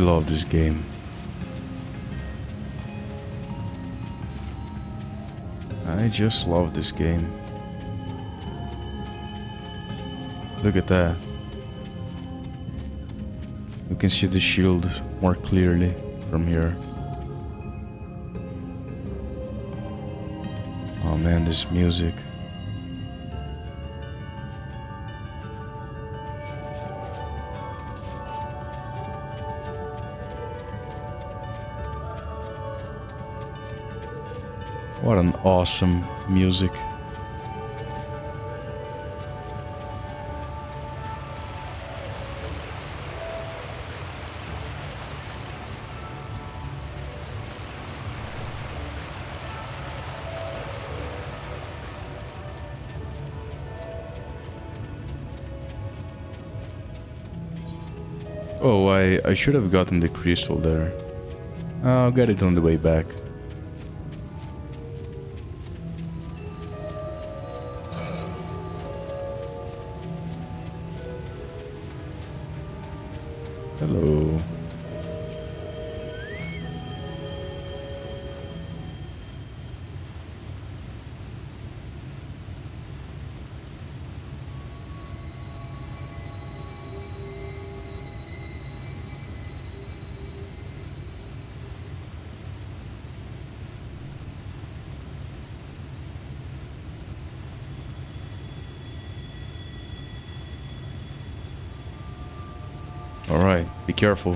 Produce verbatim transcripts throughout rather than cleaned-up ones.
love this game. I just love this game. Look at that. You can see the shield more clearly from here. Oh man, this music. What an awesome music. Oh, I, I should have gotten the crystal there. I'll get it on the way back. Hello. All right, be careful.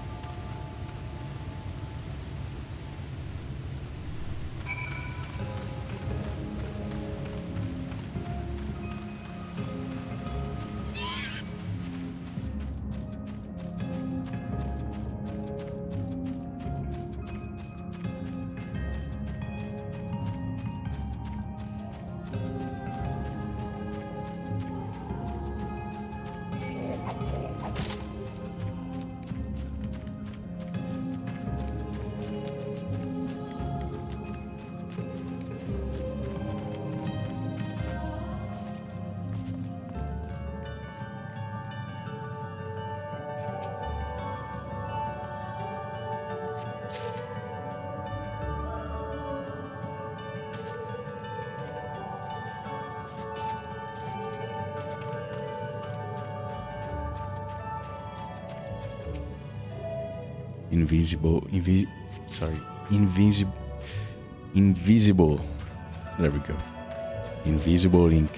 Invisible, invi sorry, invisible, invisible, there we go, invisible ink.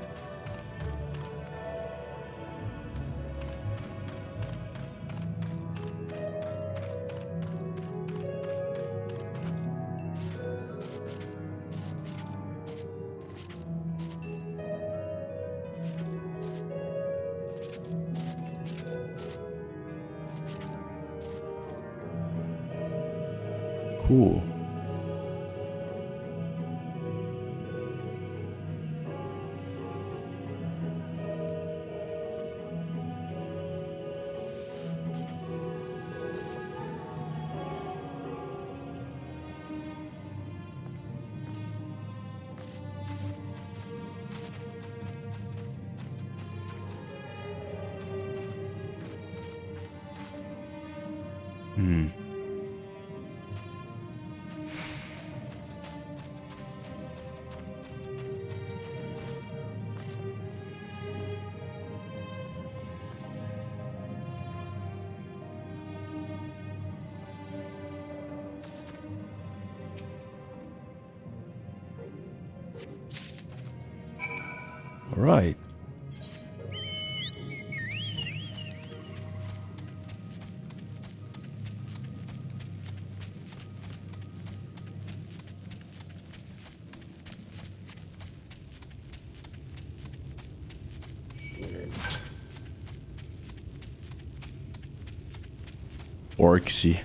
Cool. Hmm. All right. Orcsy.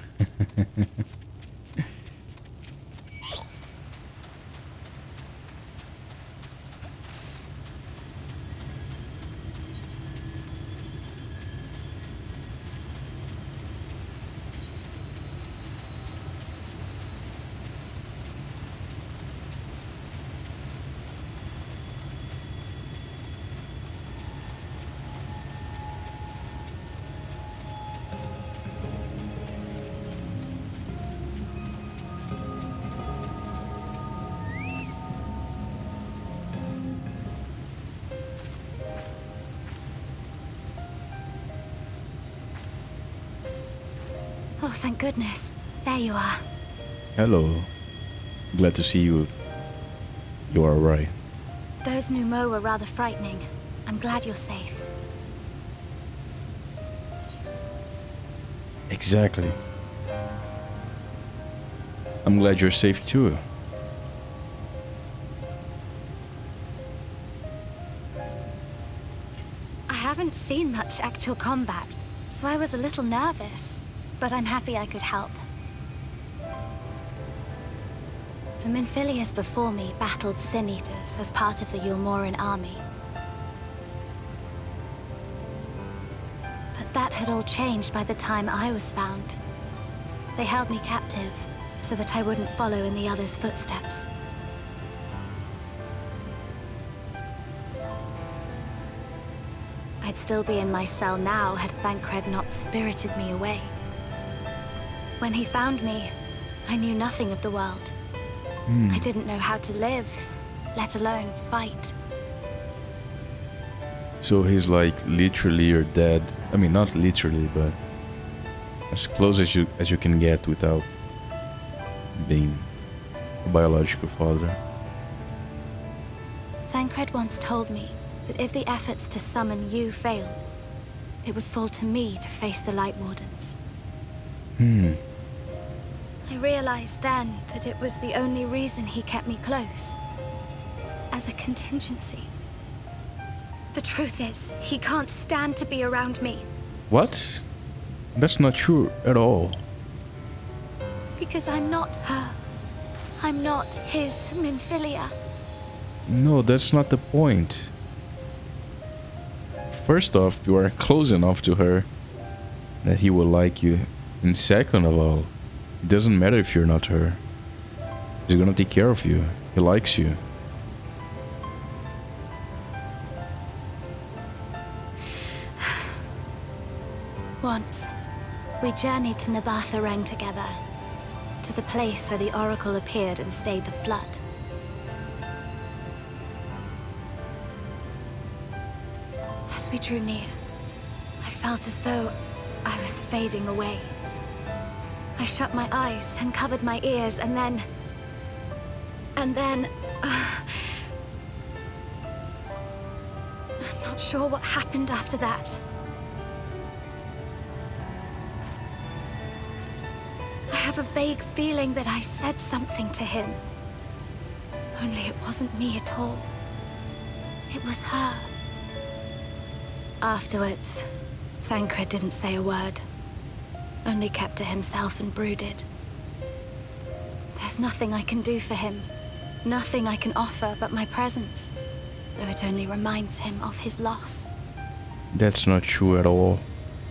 Oh, thank goodness. There you are. Hello. Glad to see you. You are right. Those Numo were rather frightening. I'm glad you're safe. Exactly. I'm glad you're safe too. I haven't seen much actual combat, so I was a little nervous, but I'm happy I could help. The Minfilius before me battled Sin Eaters as part of the Yulmoran army. But that had all changed by the time I was found. They held me captive, so that I wouldn't follow in the others' footsteps. I'd still be in my cell now had Thancred not spirited me away. When he found me, I knew nothing of the world. Hmm. I didn't know how to live, let alone fight. So he's like literally your dad. I mean, not literally, but as close as you as you can get without being a biological father. Thancred once told me that if the efforts to summon you failed, it would fall to me to face the Light Wardens. Hmm. I realized then that it was the only reason he kept me close. As a contingency. The truth is, he can't stand to be around me. What? That's not true at all. Because I'm not her. I'm not his Minfilia. No, that's not the point. First off, you are close enough to her that he will like you. And second of all, it doesn't matter if you're not her. He's gonna take care of you. He likes you. Once, we journeyed to Nabatha together, to the place where the Oracle appeared and stayed the flood. As we drew near, I felt as though I was fading away. I shut my eyes and covered my ears, and then... And then... Uh, I'm not sure what happened after that. I have a vague feeling that I said something to him. Only it wasn't me at all. It was her. Afterwards, Thancred didn't say a word. Only kept to himself and brooded. There's nothing I can do for him. Nothing I can offer but my presence. Though it only reminds him of his loss. That's not true at all.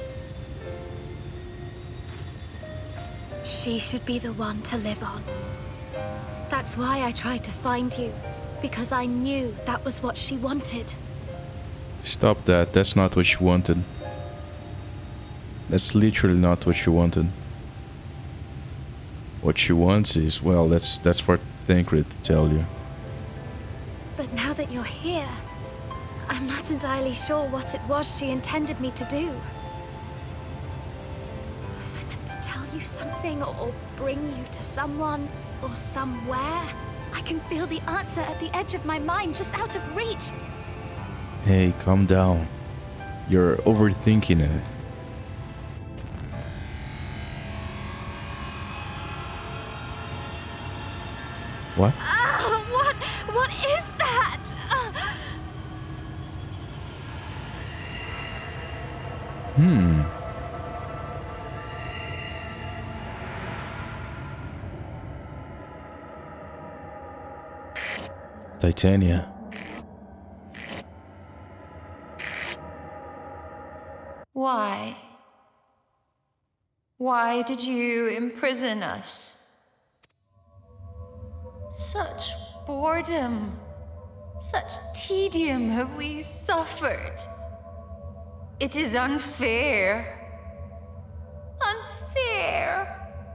She should be the one to live on. That's why I tried to find you. Because I knew that was what she wanted. Stop that. That's not what you wanted. That's literally not what you wanted. What she wants is, well, that's that's for Thancred to tell you. But now that you're here, I'm not entirely sure what it was she intended me to do. Was I meant to tell you something, or, or bring you to someone, or somewhere? I can feel the answer at the edge of my mind, just out of reach. Hey, calm down. You're overthinking it. What? Ah, what? What is that? Uh, Hmm. Titania. Why? Why did you imprison us? Such boredom, such tedium have we suffered. It is unfair. Unfair.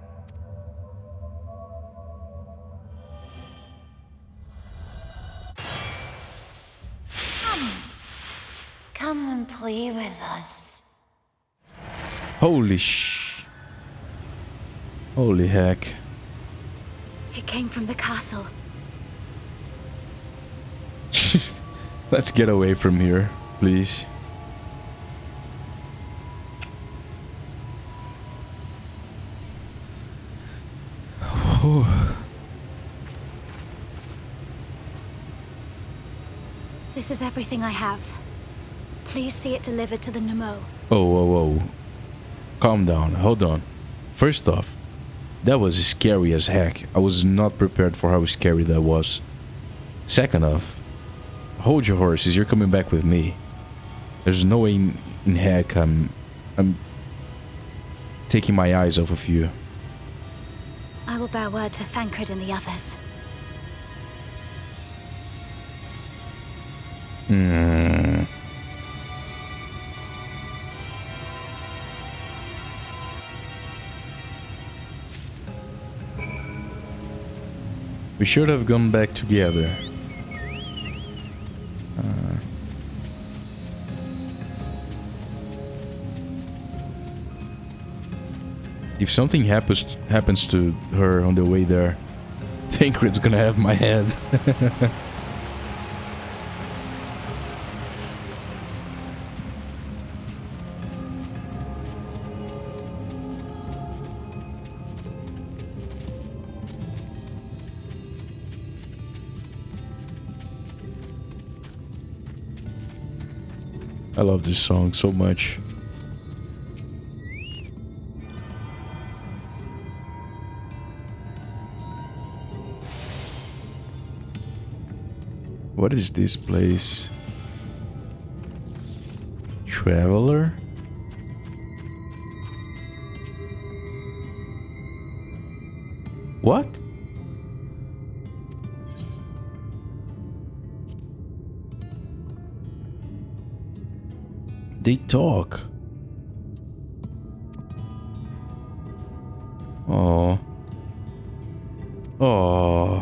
Come. Come and play with us. Holy sh... Holy heck. It came from the castle. Let's get away from here, please. Whew. This is everything I have. Please see it delivered to the Nemo. Oh, whoa, whoa. Calm down. Hold on. First off, that was scary as heck. I was not prepared for how scary that was. Second off, hold your horses. You're coming back with me. There's no way in, in heck I'm... I'm... taking my eyes off of you. I will bear word to Thancred and the others. Hmm... We should have gone back together. Uh, if something happens happens to her on the way there, Thancred's gonna have my head. I love this song so much. What is this place? Traveler? What? They talk. Oh. Oh.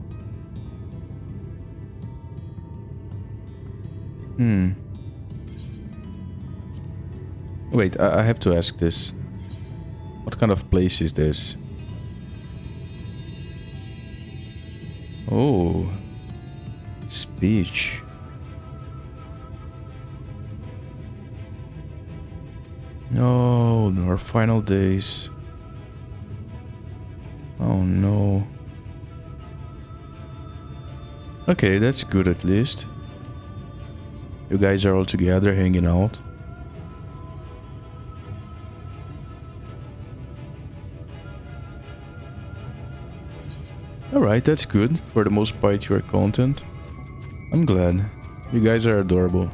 Hmm. Wait, I, I have to ask this. What kind of place is this? Oh. Speech. No, our final days. Oh no. Okay, that's good at least. You guys are all together hanging out. Alright, that's good. For the most part, you're content. I'm glad. You guys are adorable.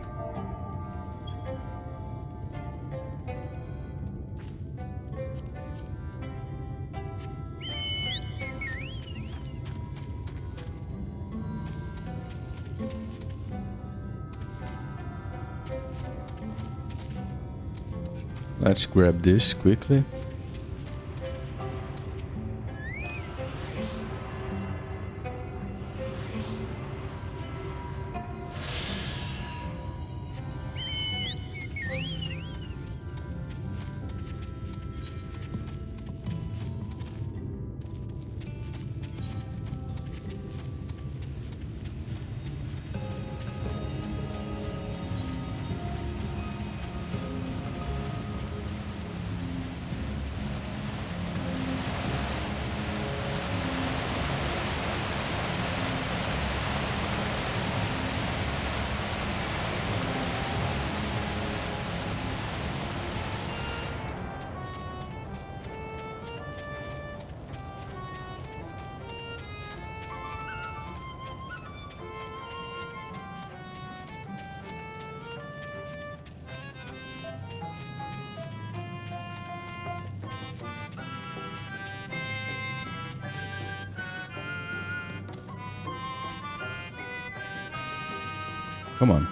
Let's grab this quickly. Come on.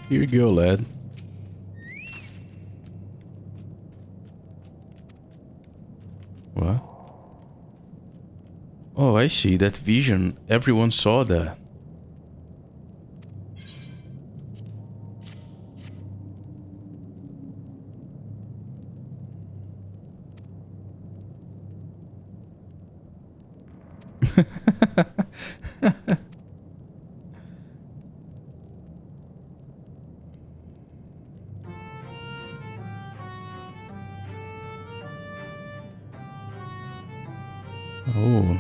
Here you go, lad. What? Oh, I see. That vision. Everyone saw that. Oh.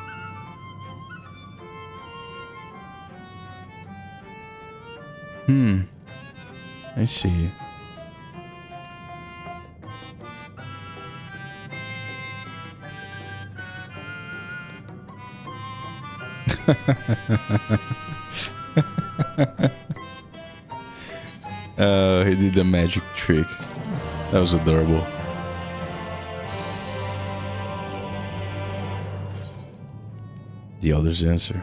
Hmm. I see. uh, he did a magic trick. That was adorable. The other's answer.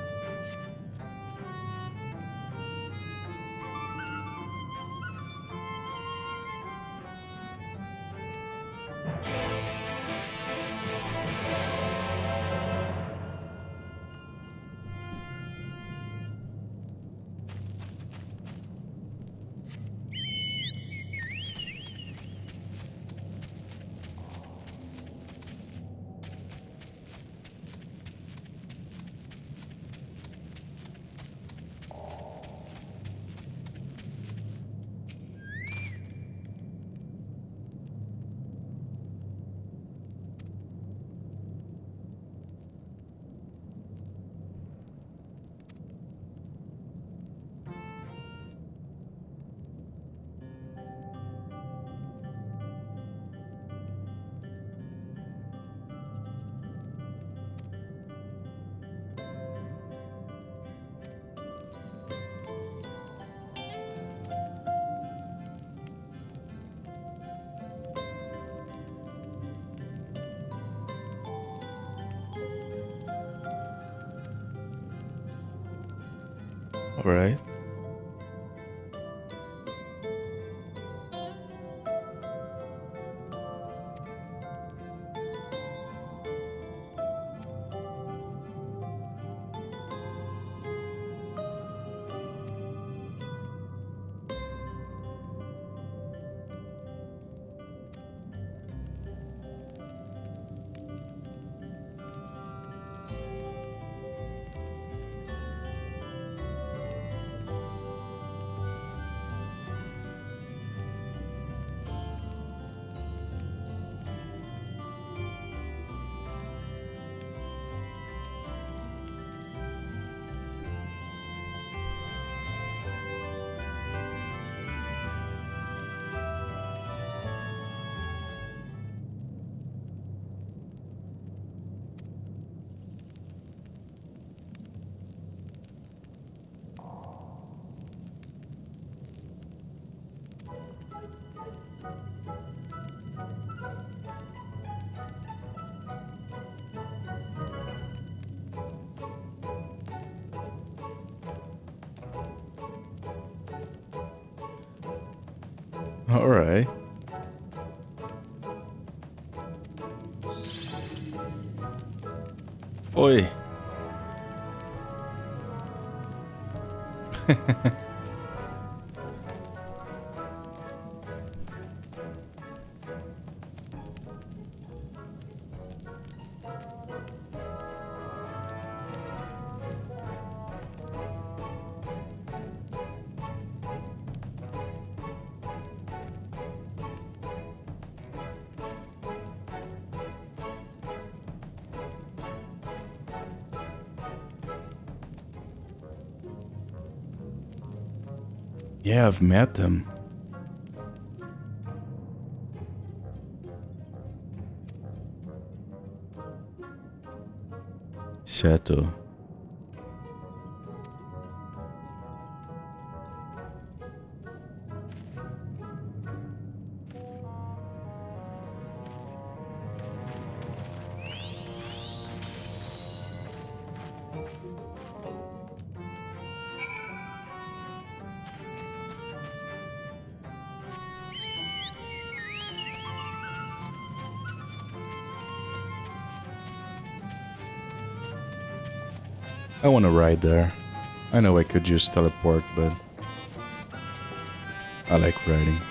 All right. All right. Oi. Yeah, I've met them. Seto. I want to ride there. I know I could just teleport, but I like riding.